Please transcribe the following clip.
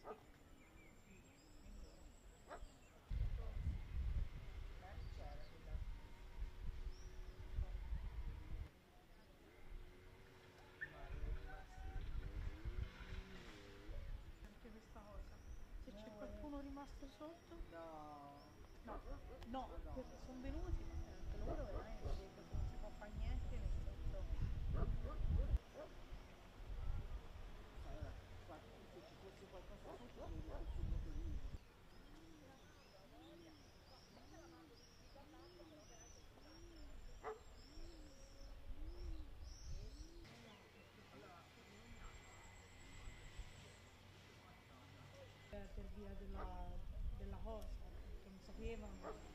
Anche questa cosa. Se c'è qualcuno rimasto sotto? No, no, perché sono venuti, ma anche loro veramente ho detto che non si può fare niente, nel senso. Allora, se ci fosse qualcosa sotto credo che sul motorino. Per via della cosa, perché non sapevano.